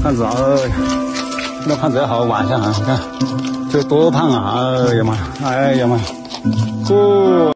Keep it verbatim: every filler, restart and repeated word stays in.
看子，哎呀，那看子好晚上啊，你看这多胖啊！哎呀妈，哎呀妈，嚯！